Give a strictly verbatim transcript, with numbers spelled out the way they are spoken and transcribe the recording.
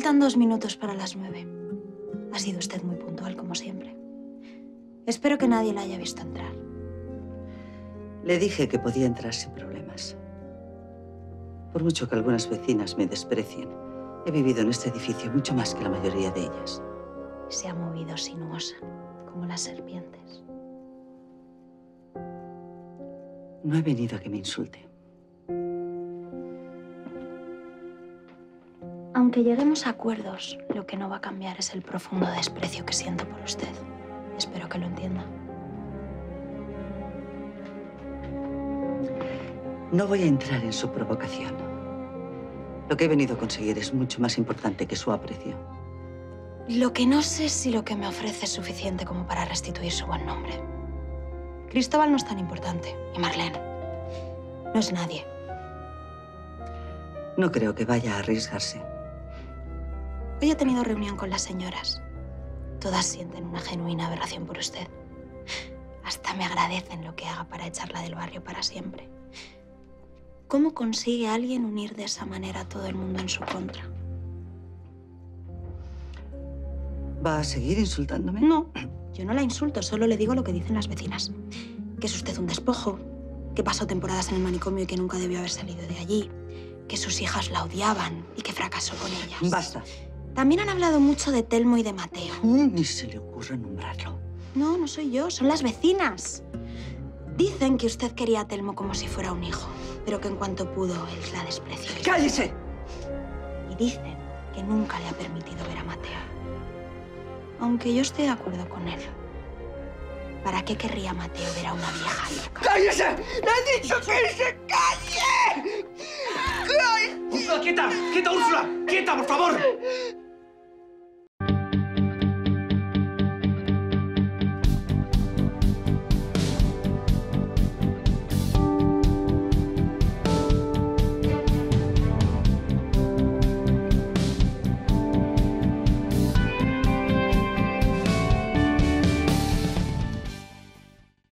Faltan dos minutos para las nueve. Ha sido usted muy puntual, como siempre. Espero que nadie la haya visto entrar. Le dije que podía entrar sin problemas. Por mucho que algunas vecinas me desprecien, he vivido en este edificio mucho más que la mayoría de ellas. Se ha movido sinuosa, como las serpientes. No he venido a que me insulte. Aunque lleguemos a acuerdos, lo que no va a cambiar es el profundo desprecio que siento por usted. Espero que lo entienda. No voy a entrar en su provocación. Lo que he venido a conseguir es mucho más importante que su aprecio. Lo que no sé es si lo que me ofrece es suficiente como para restituir su buen nombre. Cristóbal no es tan importante, y Marlene no es nadie. No creo que vaya a arriesgarse. Hoy he tenido reunión con las señoras. Todas sienten una genuina aberración por usted. Hasta me agradecen lo que haga para echarla del barrio para siempre. ¿Cómo consigue alguien unir de esa manera a todo el mundo en su contra? ¿Va a seguir insultándome? No, yo no la insulto, solo le digo lo que dicen las vecinas. Que es usted un despojo, que pasó temporadas en el manicomio y que nunca debió haber salido de allí, que sus hijas la odiaban y que fracasó con ellas. Basta. También han hablado mucho de Telmo y de Mateo. Ni se le ocurre nombrarlo. No, no soy yo, son las vecinas. Dicen que usted quería a Telmo como si fuera un hijo, pero que en cuanto pudo, él la despreció. ¡Cállese! Y dicen que nunca le ha permitido ver a Mateo. Aunque yo estoy de acuerdo con él. ¿Para qué querría Mateo ver a una vieja loca? ¡Cállese! ¡Le he dicho que se calle! ¡Cállese! ¡Úrsula, quieta! ¡Quieta, Úrsula! ¡Quieta, por favor!